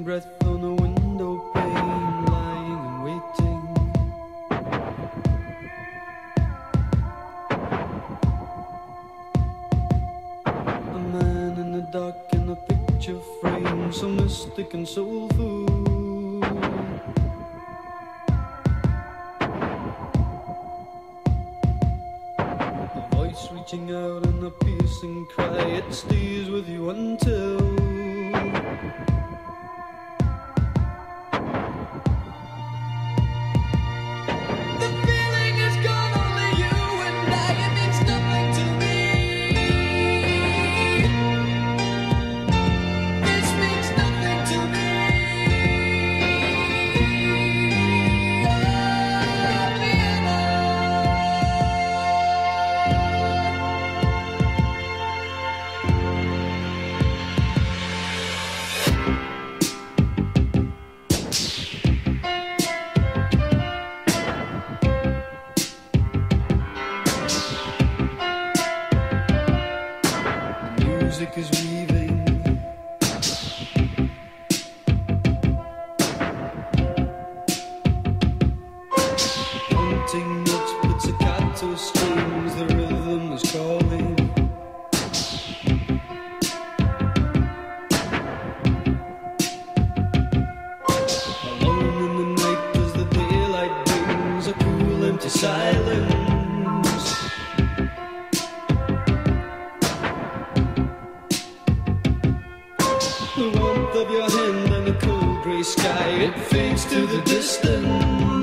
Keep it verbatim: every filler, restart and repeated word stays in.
breath on a window pane, lying and waiting. A man in the dark in a picture frame, so mystic and soulful. A voice reaching out in a piercing cry, it stays with you until music is weaving. Haunting notes, pizzicato strings, the rhythm is calling. Alone in the night as the daylight brings a cool empty silence. The warmth of your hand and the cold grey sky, it fades to the distance.